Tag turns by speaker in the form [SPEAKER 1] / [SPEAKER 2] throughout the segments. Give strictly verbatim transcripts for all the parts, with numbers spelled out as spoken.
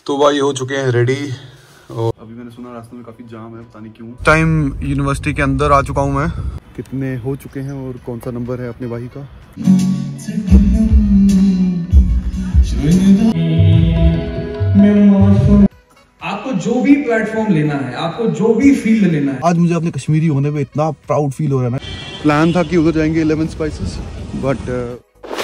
[SPEAKER 1] तो भाई हो चुके हैं रेडी और
[SPEAKER 2] अभी मैंने सुना रास्ते में काफी जाम है, पता नहीं क्यों।
[SPEAKER 1] टाइम यूनिवर्सिटी के अंदर आ चुका हूँ मैं। कितने हो चुके हैं और कौन सा नंबर है अपने भाई का?
[SPEAKER 3] आपको जो भी प्लेटफॉर्म लेना है, आपको जो भी फील्ड लेना है,
[SPEAKER 1] आज मुझे अपने कश्मीरी होने पे इतना प्राउड फील हो रहा है ना। प्लान था कि उधर जाएंगे इलेवन स्पाइसेस, बट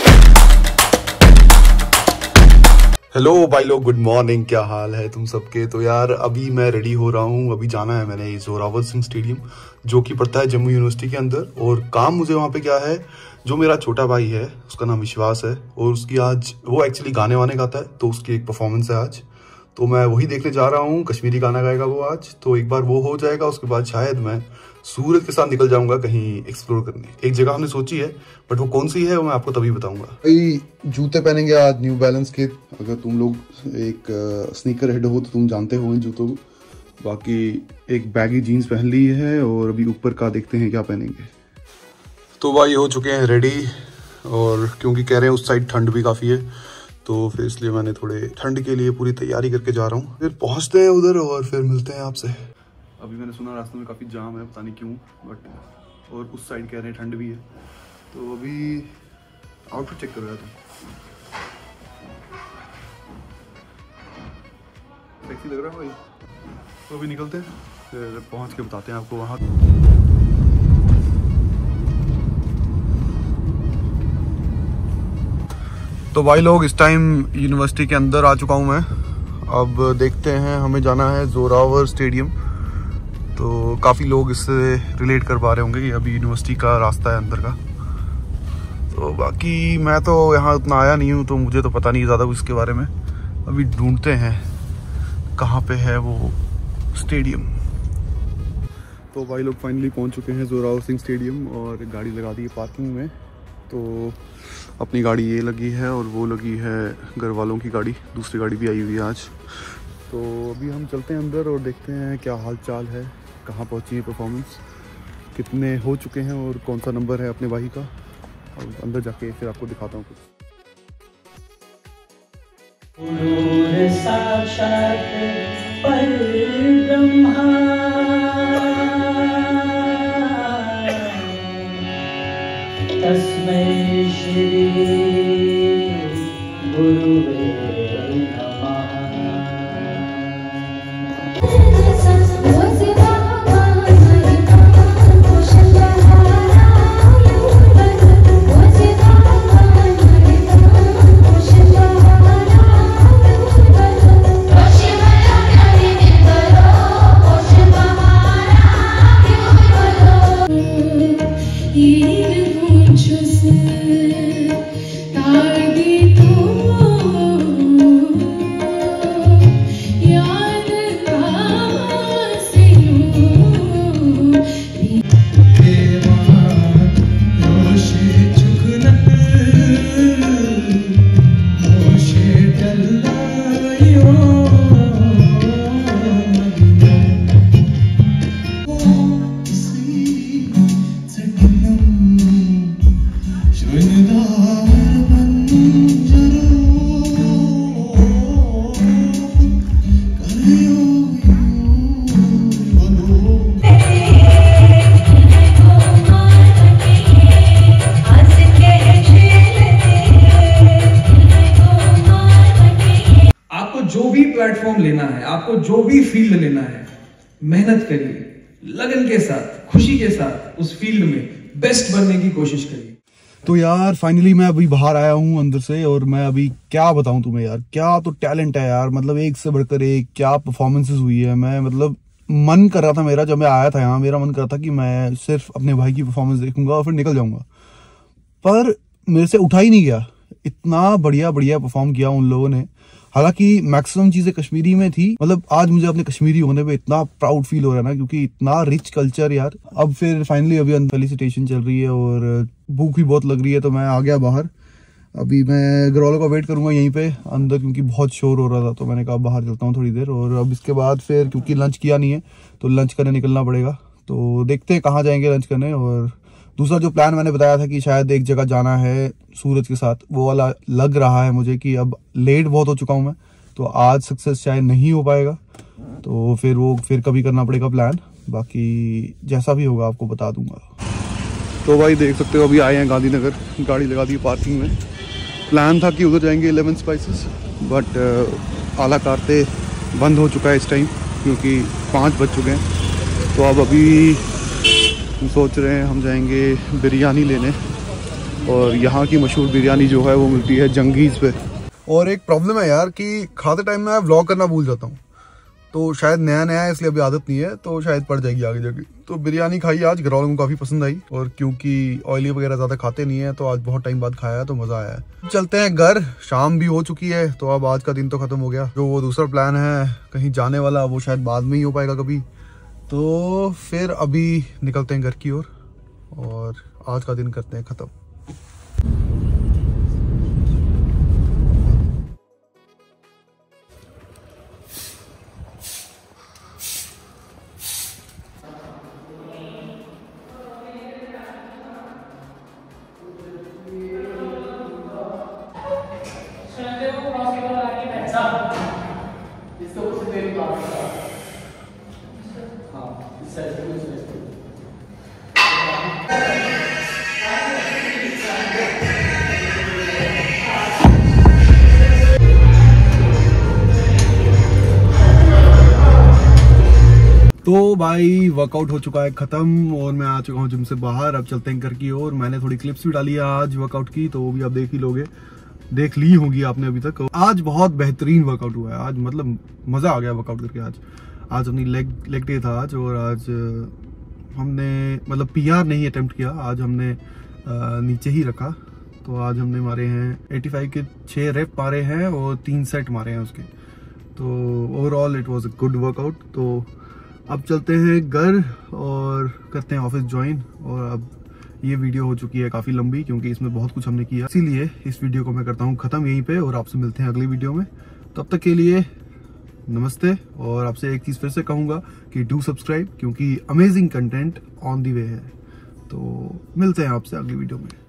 [SPEAKER 1] हेलो भाई लोग, गुड मॉर्निंग। क्या हाल है तुम सबके? तो यार अभी मैं रेडी हो रहा हूँ। अभी जाना है मैंने जोरावर सिंह स्टेडियम, जो कि पड़ता है जम्मू यूनिवर्सिटी के अंदर। और काम मुझे वहाँ पे क्या है, जो मेरा छोटा भाई है उसका नाम विश्वास है और उसकी आज वो एक्चुअली गाने वाने गाता है, तो उसकी एक परफॉर्मेंस है आज। तो मैं वही देखने जा रहा हूँ। कश्मीरी गाना गाएगा वो आज। तो एक बार वो हो जाएगा, उसके बाद शायद मैं सूरज के साथ निकल जाऊंगा कहीं एक्सप्लोर करने। एक जगह हमने सोची है, बट वो कौन सी है वो मैं आपको तभी बताऊंगा। भाई जूते पहनेंगे आज न्यू बैलेंस के। अगर तुम लोग एक स्नीकर हेड हो तो तुम जानते हो इन जूतों को। बाकी एक बैगी जीन्स पहन ली है और अभी ऊपर का देखते हैं क्या पहनेंगे। तो भाई हो चुके हैं रेडी, और क्योंकि कह रहे हैं उस साइड ठंड भी काफ़ी है, तो फिर इसलिए मैंने थोड़े ठंड के लिए पूरी तैयारी करके जा रहा हूँ। फिर पहुँचते हैं उधर और फिर मिलते हैं आपसे।
[SPEAKER 2] अभी मैंने सुना रास्ते में काफी जाम है, पता नहीं क्यों, बट और उस साइड कह रहे हैं ठंड भी है। तो अभी आउटफिट चेक करो यार तुम, सेक्सी लग रहा है भाई। तो अभी निकलते हैं, फिर पहुंच के बताते हैं आपको वहाँ।
[SPEAKER 1] तो भाई लोग इस टाइम यूनिवर्सिटी के अंदर आ चुका हूँ मैं। अब देखते हैं, हमें जाना है जोरावर स्टेडियम। तो काफ़ी लोग इससे रिलेट कर पा रहे होंगे कि अभी यूनिवर्सिटी का रास्ता है अंदर का। तो बाकी मैं तो यहाँ उतना आया नहीं हूँ, तो मुझे तो पता नहीं ज़्यादा कुछ इसके बारे में। अभी ढूंढते हैं कहाँ पे है वो स्टेडियम। तो भाई लोग फाइनली पहुँच चुके हैं जोरावर सिंह स्टेडियम और गाड़ी लगा दी है पार्किंग में। तो अपनी गाड़ी ये लगी है और वो लगी है घर वालों की गाड़ी, दूसरी गाड़ी भी आई हुई है आज। तो अभी हम चलते हैं अंदर और देखते हैं क्या हाल चाल है, कहाँ पहुँची है परफॉर्मेंस, कितने हो चुके हैं और कौन सा नंबर है अपने भाई का। और अंदर जाके फिर आपको दिखाता हूँ कुछ।
[SPEAKER 4] तस्मै श्री गुरुवे
[SPEAKER 3] प्लेटफॉर्म लेना है, आपको जो भी फील्ड लेना है, मेहनत करिए, लगन के साथ, खुशी के साथ उस फील्ड में बेस्ट बनने की कोशिश करिए।
[SPEAKER 1] तो यार फाइनली मैं अभी बाहर आया हूँ अंदर से, और मैं अभी क्या बताऊं तुम्हें यार, क्या तो टैलेंट है यार। मतलब एक से बढ़कर एक क्या परफॉर्मेंसेस हुई है। मैं मतलब मन कर रहा था मेरा, जब मैं आया था यहाँ, मेरा मन कर रहा था कि मैं सिर्फ अपने भाई की परफॉर्मेंस देखूंगा और फिर निकल जाऊंगा, पर मेरे से उठा ही नहीं गया। इतना बढ़िया बढ़िया परफॉर्म किया उन लोगों ने। हालांकि मैक्सिमम चीजें कश्मीरी में थी। मतलब आज मुझे अपने कश्मीरी होने पे इतना प्राउड फील हो रहा है ना, क्योंकि इतना रिच कल्चर यार। अब फिर फाइनली अभी फेलिसिटेशन चल रही है और भूख भी बहुत लग रही है, तो मैं आ गया बाहर। अभी मैं घर वालों का वेट करूंगा यहीं पे अंदर, क्योंकि बहुत शोर हो रहा था, तो मैंने कहा बाहर चलता हूँ थोड़ी देर। और अब इसके बाद फिर क्योंकि लंच किया नहीं है तो लंच करने निकलना पड़ेगा। तो देखते हैं कहाँ जाएंगे लंच करने। और दूसरा जो प्लान मैंने बताया था कि शायद एक जगह जाना है सूरज के साथ, वो वाला लग रहा है मुझे कि अब लेट बहुत हो चुका हूँ मैं, तो आज सक्सेस शायद नहीं हो पाएगा, तो फिर वो फिर कभी करना पड़ेगा प्लान। बाकी जैसा भी होगा आपको बता दूंगा। तो भाई देख सकते हो अभी आए हैं गांधीनगर, गाड़ी लगा दी पार्किंग में। प्लान था कि उधर जाएंगे इलेवन स्पाइसेस, बट आला कारते बंद हो चुका है इस टाइम क्योंकि पाँच बज चुके हैं। तो अब अभी हम सोच रहे हैं हम जाएंगे बिरयानी लेने, और यहाँ की मशहूर बिरयानी जो है वो मिलती है जंगीज़ पे। और एक प्रॉब्लम है यार कि खाते टाइम में व्लॉग करना भूल जाता हूँ, तो शायद नया नया है इसलिए अभी आदत नहीं है, तो शायद पड़ जाएगी आगे जाके। तो बिरयानी खाई आज, घर वालों को काफ़ी पसंद आई, और क्योंकि ऑयली वगैरह ज़्यादा खाते नहीं है तो आज बहुत टाइम बाद खाया तो मज़ा आया है। चलते हैं घर, शाम भी हो चुकी है, तो अब आज का दिन तो ख़त्म हो गया। जो वो दूसरा प्लान है कहीं जाने वाला, वो शायद बाद में ही हो पाएगा कभी। तो फिर अभी निकलते हैं घर की ओर, और, और आज का दिन करते हैं ख़त्म। तो भाई वर्कआउट हो चुका है खत्म, और मैं आ चुका हूँ जिम से बाहर। अब चलते हैं घर की ओर। मैंने थोड़ी क्लिप्स भी डाली है आज वर्कआउट की, तो वो भी आप देख ही लोगे, देख ली होगी आपने अभी तक। आज बहुत बेहतरीन वर्कआउट हुआ है, आज मतलब मजा आ गया वर्कआउट करके। आज आज अपनी लेग लेग डे था आज, और आज हमने मतलब पीआर नहीं अटेम्प्ट किया, आज हमने आ, नीचे ही रखा। तो आज हमने मारे हैं पचासी के छः रेप मारे हैं और तीन सेट मारे हैं उसके। तो overall it was a good workout. तो अब चलते हैं घर और करते हैं ऑफिस ज्वाइन। और अब ये वीडियो हो चुकी है काफ़ी लंबी क्योंकि इसमें बहुत कुछ हमने किया, इसीलिए इस वीडियो को मैं करता हूँ ख़त्म यहीं पे, और आपसे मिलते हैं अगली वीडियो में। तब तक के लिए नमस्ते। और आपसे एक चीज़ फिर से कहूँगा कि डू सब्सक्राइब, क्योंकि amazing content on the way है। तो मिलते हैं आपसे अगली वीडियो में।